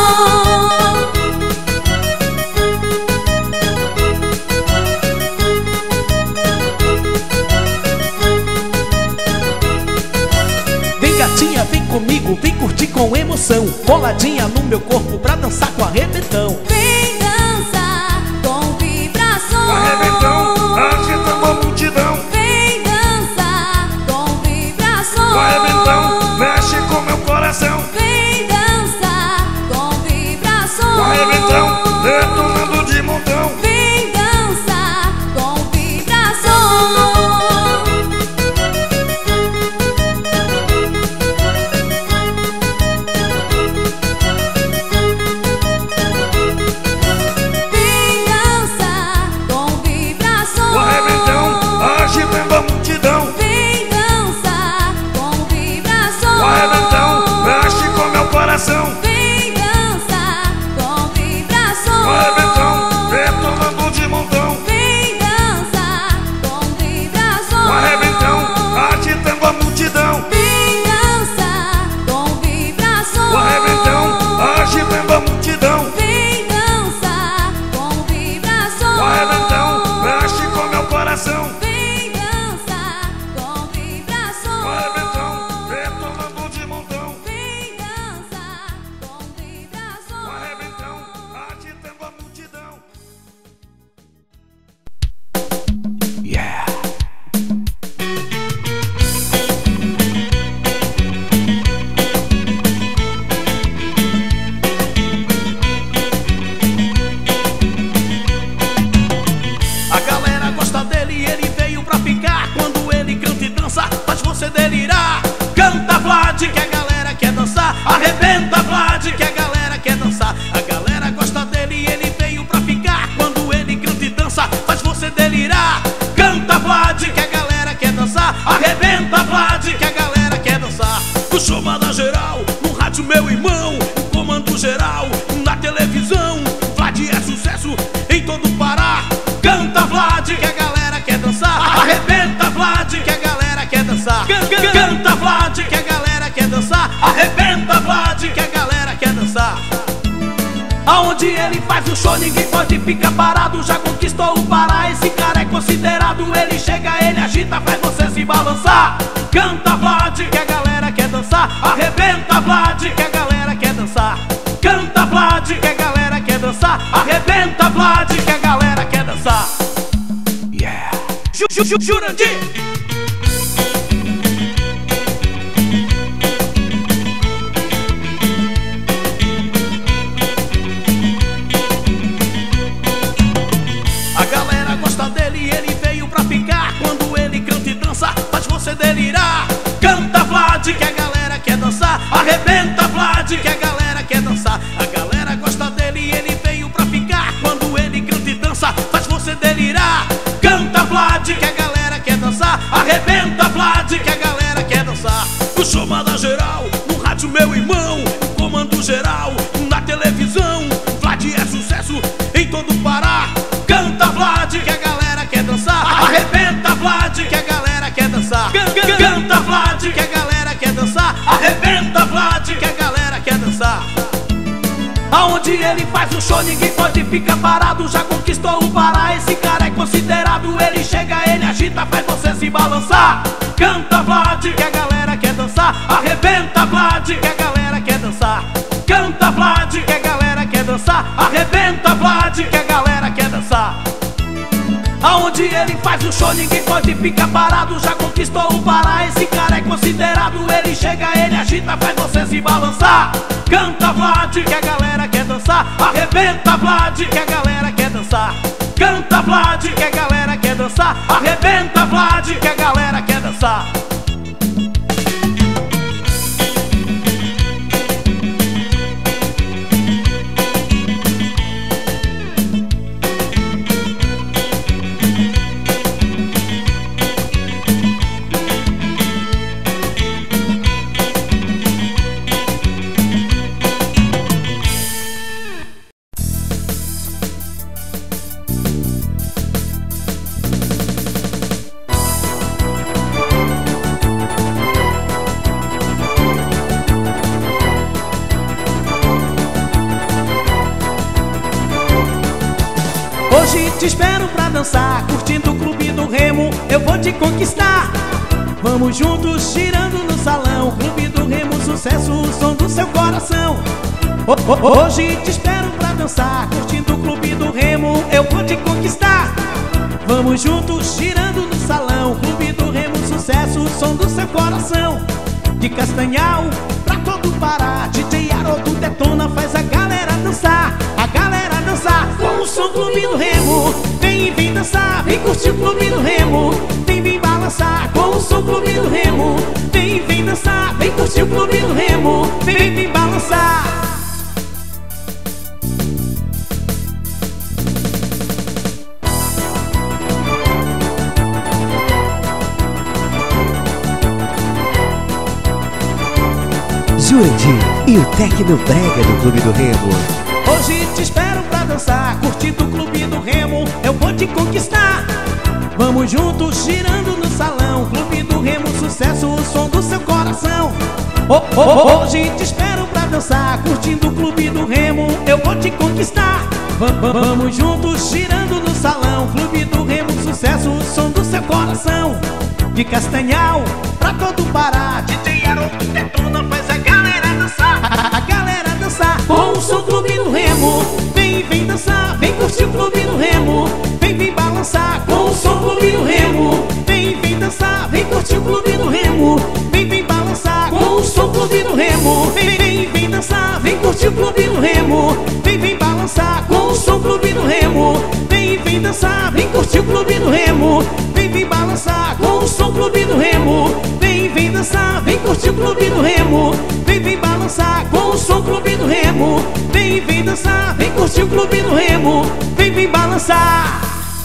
Vem gatinha, vem comigo, vem curtir com emoção. Coladinha no meu corpo pra dançar com Arrebentão. Vem dançar com vibração. Arrebentão, agitando a multidão. Vem dançar com vibração. Arrebentão, mexe com meu coração. Vem dançar com vibração. Arrebentão, detonando de montão. Vem dançar com vibração. Vem dançar com vibração. Arrebentão, agitando a multidão. Vem dançar com vibração. Arrebentão, mexe com meu coração. Vem dançar com vibração. Arrebentão, detonando de montão. Vem dançar com vibração. Arrebentão, agitando a multidão. Vem dançar com vibração. Arrebentão, agitando a multidão. Vem dançar com vibração. Arrebentão, mexe com meu coração. Vem dançar com vibração. Arrebentão, detonando de montão. Vem dançar com vibração. Arrebentão, agitando a multidão. Yeah. A galera gosta dele e ele veio pra ficar. Quando ele canta e dança, faz você delirar. Canta Vlad que a galera quer dançar. Arrebenta Vlad que a galera quer dançar. A galera gosta dele e ele veio pra ficar. Quando ele canta e dança, faz você delirar. Canta Vlad que a galera quer dançar. Arrebenta Vlad que a galera quer dançar. O show manda geral, no rádio meu irmão. O comando geral, na televisão. Vlad é sucesso em todo o Pará. Canta Vlad que a galera quer dançar. Arrebenta Vlad que a galera quer dançar. Canta Vlad que a galera quer dançar. Arrebenta Vlad que a galera quer dançar. Aonde ele faz o show ninguém pode ficar parado. Já conquistou o Pará, esse cara é considerado. Ele chega, ele agita, faz você se balançar. Canta Vlad que a galera quer dançar. Arrebenta Vlad que a galera quer dançar. Canta Vlad que a galera quer dançar. Arrebenta Vlad que a galera quer dançar. Yeah. Jurandir. A galera gosta dele e ele veio pra ficar. Quando ele canta e dança, faz você delirar. Canta Vlad Arrebenta Vlad, que a galera quer dançar. A galera gosta dele e ele veio pra ficar. Quando ele canta e dança, faz você delirar. Canta Vlad, que a galera quer dançar. Arrebenta Vlad, que a galera quer dançar. No show manda geral, no rádio meu irmão, no comando geral, na televisão. Vlad é sucesso em todo o Pará. Canta Vlad, que a galera quer dançar. Arrebenta Vlad, que a galera quer dançar. Canta Vlad, que a galera quer dançar. Arrebenta Vlad, que a galera quer dançar. Aonde ele faz o show ninguém pode ficar parado. Já conquistou o Pará, esse cara é considerado. Ele chega, ele agita, faz você se balançar. Canta Vlad, que a galera quer dançar. Arrebenta Vlad, que a galera quer dançar. Canta Vlad, que a galera quer dançar. Arrebenta Vlad, que a galera quer dançar. Aonde ele faz o show ninguém pode ficar parado. Já conquistou o Pará, esse cara é considerado. Ele chega, ele agita, faz você se balançar. Canta Vlad, que a galera quer dançar. Arrebenta Vlad, que a galera quer dançar. Canta Vlad, que a galera quer dançar. Arrebenta Vlad, que a galera quer dançar. Hoje te espero pra dançar, curtindo o clube do Remo, eu vou te conquistar. Vamos juntos girando no salão, clube do Remo, sucesso, o som do seu coração. Hoje te espero pra dançar, curtindo o clube do Remo, eu vou te conquistar. Vamos juntos girando no salão, clube do Remo, sucesso, o som do seu coração. De Castanhal pra todo o Pará, D J Haroldo detona, faz a galera dançar. A galera dançar com o som clube do Remo. Vem, vem dançar, vem curtir o clube do Remo. Vem, vem balançar com o som clube do Remo. Vem, vem dançar, vem curtir o clube do Remo. Vem, vem balançar. Jurandir e o Tecno Brega do Clube do Remo. Hoje te espero pra dançar, curtindo o clube do Remo, eu vou te conquistar. Vamos juntos girando no salão, clube do Remo, sucesso, o som do seu coração. Oh, oh, oh. Hoje te espero pra dançar, curtindo o clube do Remo, eu vou te conquistar. Vamos juntos girando no salão, clube do Remo, sucesso, o som do seu coração. De Castanhal pra todo o Pará, D J Haroldo detona, faz a galera dançar. A galera dançar com o som clube do Remo. Vem, vem dançar, vem curtir o clube do Remo. Vem, vem balançar com o som clube do Remo. Vem, vem dançar, vem curtir o clube do Remo. Vem, vem balançar com o som clube do Remo. Vem, vem, vem dançar, vem curtir o clube do Remo. Vem, vem balançar com o som clube do Remo. Vem, vem dançar, vem curtir o clube do Remo. Vem, vem balançar com o som clube do Remo. Vem, vem dançar, vem curtir o clube do Remo. Vem, vem balançar com o som clube do Remo. Vem, vem dançar, vem curtir o clube do Remo. Vem, vem balançar.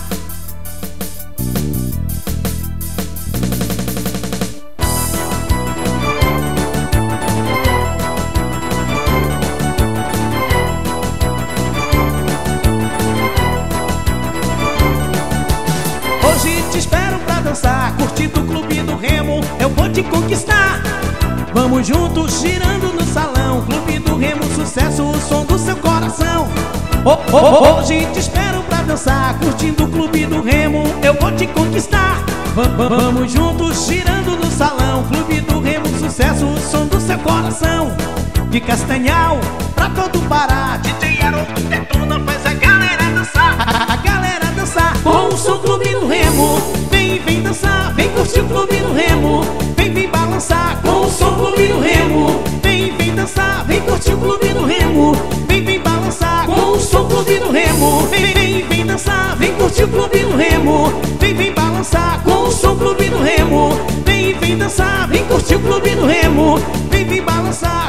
Hoje te espero pra dançar, curtindo o clube do Remo, eu vou te conquistar. Vamos juntos girando no salão, clube do Remo, sucesso, o som do seu coração. Oh, oh, oh. Hoje te espero pra dançar, curtindo o clube do Remo, eu vou te conquistar. Vamos juntos girando no salão, clube do Remo, sucesso, o som do seu coração. De Castanhal pra todo o Pará, D J Haroldo detona, faz a galera dançar. A galera dançar com o som clube do Remo. Vem, vem dançar, vem curtir o clube do Remo. Vem, vem balançar com o som clube do Remo. Vem, vem dançar, vem curtir o clube do Remo. Vem, vem balançar com o som clube do Remo. Vem, vem, vem dançar, vem curtir o clube do Remo. Vem, vem balançar com o som clube do Remo. Vem, vem dançar, vem curtir o clube do Remo. Vem, vem balançar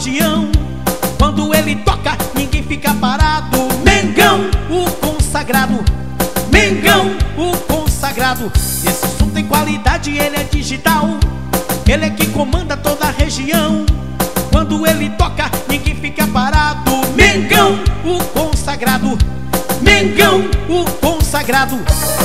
região. Quando ele toca, ninguém fica parado. Mengão, o consagrado. Mengão, o consagrado. Esse som tem qualidade, ele é digital. Ele é quem comanda toda a região. Quando ele toca, ninguém fica parado. Mengão, o consagrado. Mengão, o consagrado.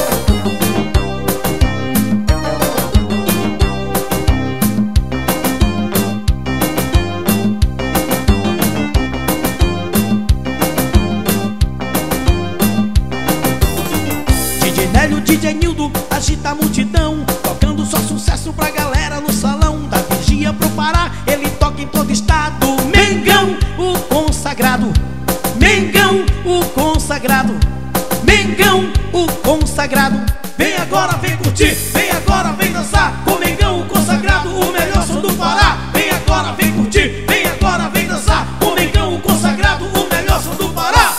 D J Nélio, D J Nildo, agita a multidão, tocando só sucesso pra galera no salão. Da Vigia pro Pará, ele toca em todo estado. Mengão, o consagrado. Mengão, o consagrado. Mengão, o consagrado. Vem agora, vem curtir, vem agora, vem dançar com Mengão, o consagrado, o melhor som do Pará. Vem agora, vem curtir, vem agora, vem dançar com Mengão, o consagrado, o melhor som do Pará.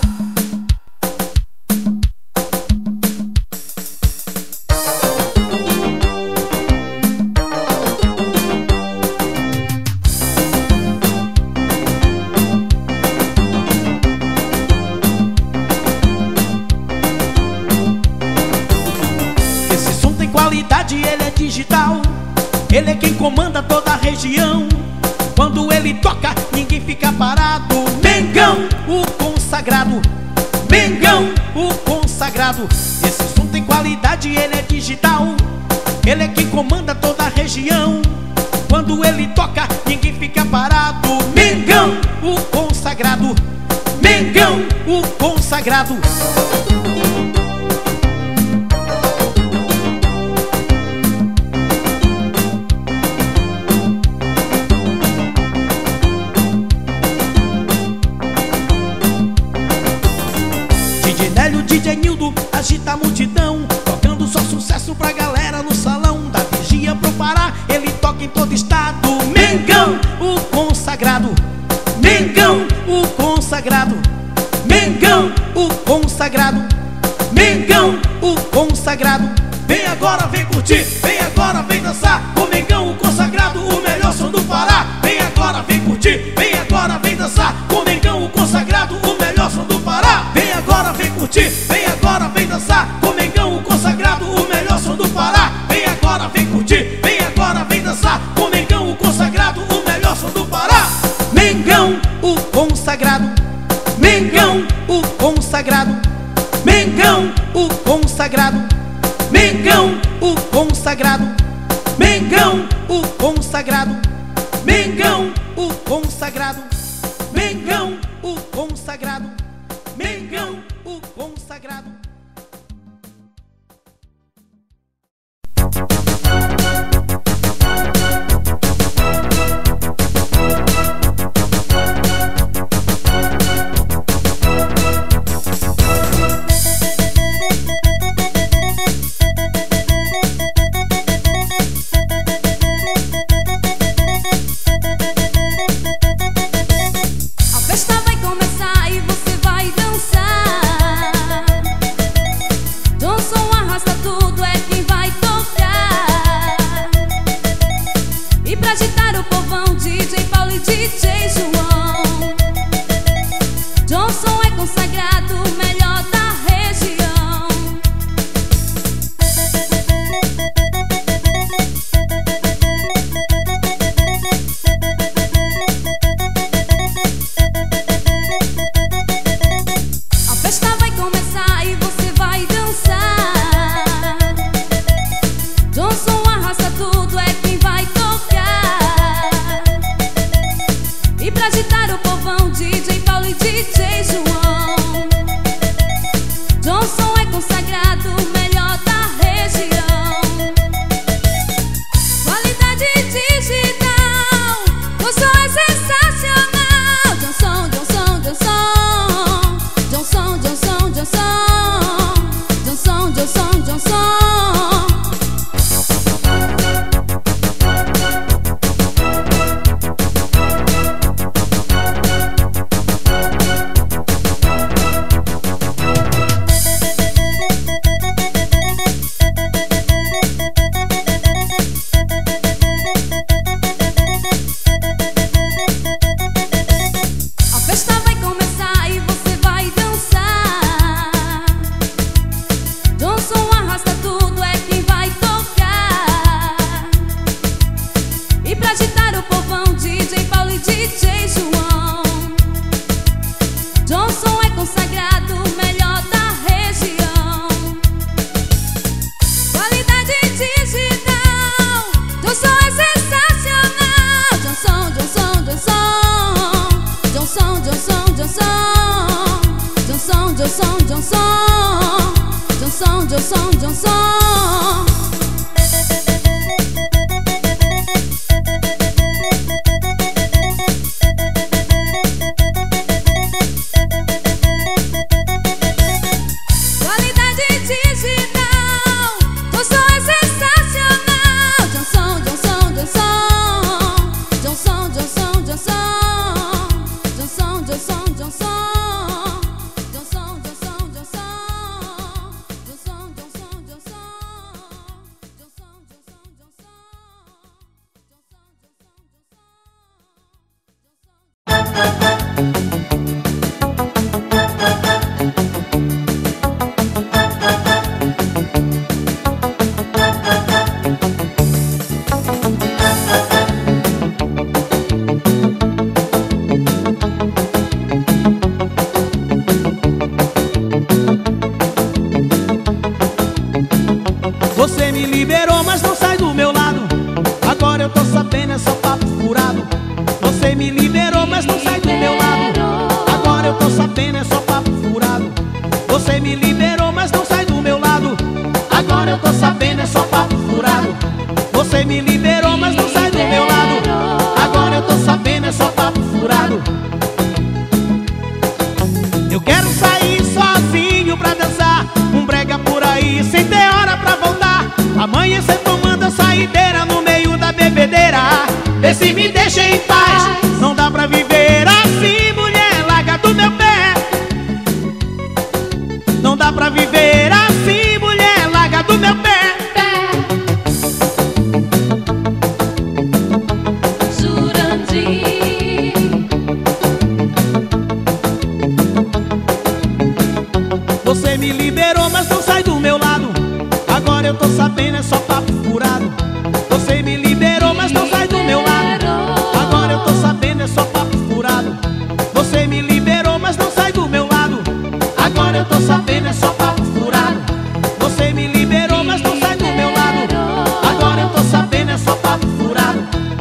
Qualidade, ele é digital. Ele é quem comanda toda a região. Quando ele toca, ninguém fica parado. Mengão, o consagrado. Mengão, o consagrado. Esse som tem qualidade, ele é digital. Ele é quem comanda toda a região. Quando ele toca, ninguém fica parado. Mengão, o consagrado. Mengão, o consagrado. D J Nildo, agita a multidão, tocando só sucesso pra galera no salão. Da Vigia pro Pará, ele toca em todo estado. Mengão, o consagrado. Mengão, o consagrado. Mengão, o consagrado. Mengão, o consagrado. Vem agora, vem curtir, vem agora, vem dançar com Mengão, o consagrado, o melhor som do Pará. Vem agora, vem curtir, vem agora, vem dançar com Mengão, o consagrado, o melhor som do Pará. Vem agora, vem curtir, vem agora, vem dançar com Mengão, o consagrado, o melhor som do Pará. Vem agora, vem curtir, vem agora, vem dançar com Mengão, o consagrado, o melhor som do Pará. Mengão, o consagrado. Mengão, o consagrado. Mengão, o consagrado. Mengão, o consagrado. Mengão, o consagrado. Mengão, o consagrado. Mengão, o consagrado. Mengão, o consagrado. Johnson, Johnson, Johnson, Johnson, Johnson, Johnson, Johnson, Johnson. Você me liberou, mas não sai do meu lado. Agora eu tô sabendo, é só papo furado. Você me liberou, mas não sai do meu lado. Agora eu tô sabendo, é só papo furado. Você me liberou, mas não sai do meu lado. Agora eu tô sabendo, é só papo furado. Você me liberou, mas não sai do meu lado. Agora eu tô sabendo, é só papo furado. Eu quero sair sozinho pra dançar um brega por aí, sem ter hora pra voltar. Amanhecer tomando a saideira no meio da bebedeira. Vê se me deixa em paz. Não dá pra viver assim, mulher, larga do meu pé. Não dá pra viver assim, mulher, larga do meu pé. Jurandir. Você me liberou, mas não sai do meu lado. Agora eu tô sabendo, é só papo furado. Você me liberou, mas não sai do meu lado. Agora eu tô sabendo, é só papo furado. Você me liberou, mas não sai do meu lado. Agora eu tô sabendo, é só papo furado. Você me liberou, mas não sai do meu lado. Agora eu tô sabendo, é só papo furado.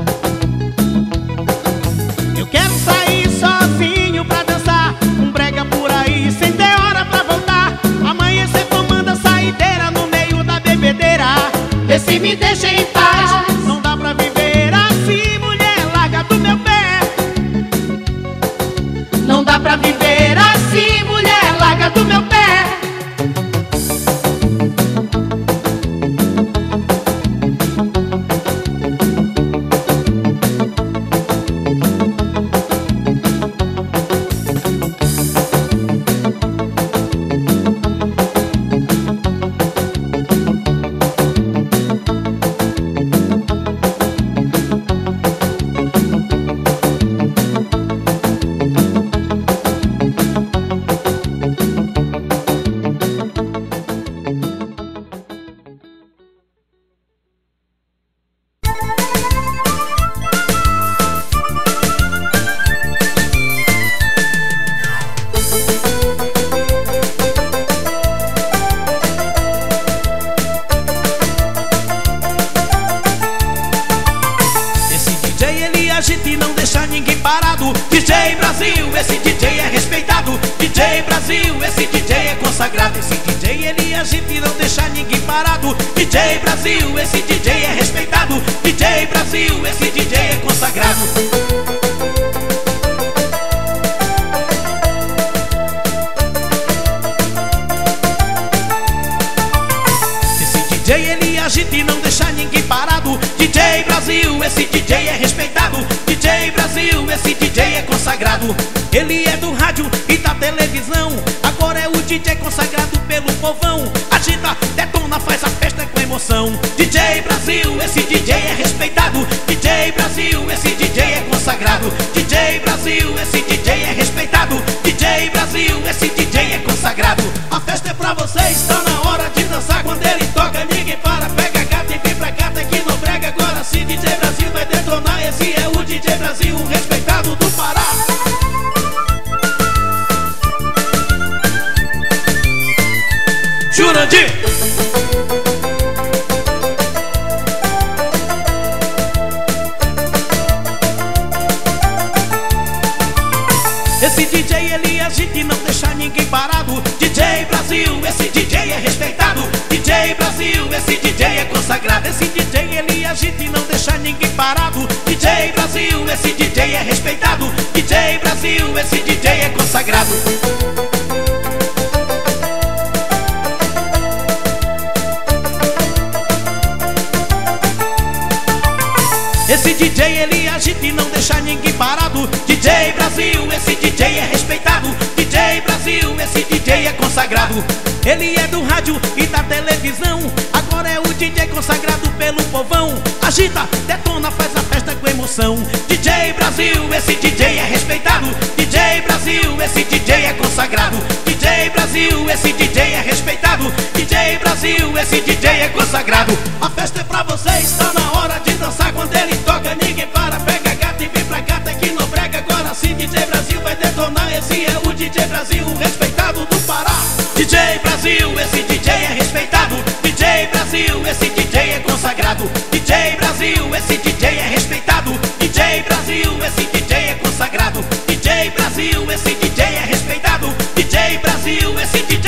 Eu quero sair sozinho pra dançar um brega por aí, sem ter hora pra voltar. Amanhecer tomando a saideira no meio da bebedeira. Vê se me deixa em paz. Não dá pra viver assim, mulher, larga do meu pé. Não dá pra viver assim, mulher, larga do meu pé. D J Brasil, esse D J é respeitado. D J Brasil, esse D J é consagrado. Esse D J ele agita e não deixa ninguém parado. D J Brasil, esse D J é respeitado. D J Brasil, esse D J é consagrado. Esse D J ele agita e não deixa ninguém parado. D J Brasil, esse D J é respeitado. D J Brasil, esse D J é consagrado. Ele é do rádio e da televisão. Agora é o D J consagrado pelo povão. Agita, detona, faz a festa com emoção. D J Brasil, esse D J é respeitado. D J Brasil, esse D J é consagrado. D J Brasil, esse D J é respeitado. D J Brasil, esse D J é consagrado. A festa é pra vocês, está na hora de dançar. Quando ele toca, ninguém para. Pega a gata e vem pra cá, tem que não brega. Agora sim, D J Brasil vai detonar. Esse é o D J Brasil, o respeitado do Pará. Jurandir. Esse D J ele agita e não deixa ninguém parado. D J Brasil, esse D J é respeitado. D J Brasil, esse D J é consagrado. Esse D J ele agita e não deixa ninguém parado. D J Brasil, esse D J é respeitado. D J Brasil, esse D J é consagrado. Esse D J ele agita e não deixa ninguém parado. D J Brasil, esse D J é respeitado. D J Brasil, esse D J é consagrado. Ele é do rádio e da televisão, agora é o D J consagrado pelo povão. Agita, detona, faz a festa com emoção. D J Brasil, esse D J é respeitado. D J Brasil, esse D J é consagrado. D J Brasil, esse D J é respeitado. D J Brasil, esse D J é consagrado. A festa é pra vocês, tá na hora de dançar. Quando ele toca ninguém para, pega a gata e vem pra cá, tem que não brega. Agora sim D J Brasil vai detonar. Esse é o D J Brasil, o respeitado do Pará. D J Brasil, esse D J é respeitado. D J Brasil, esse D J é consagrado. D J Brasil, esse D J é respeitado. D J Brasil, esse D J é consagrado. D J Brasil, esse D J é respeitado. D J Brasil, esse D J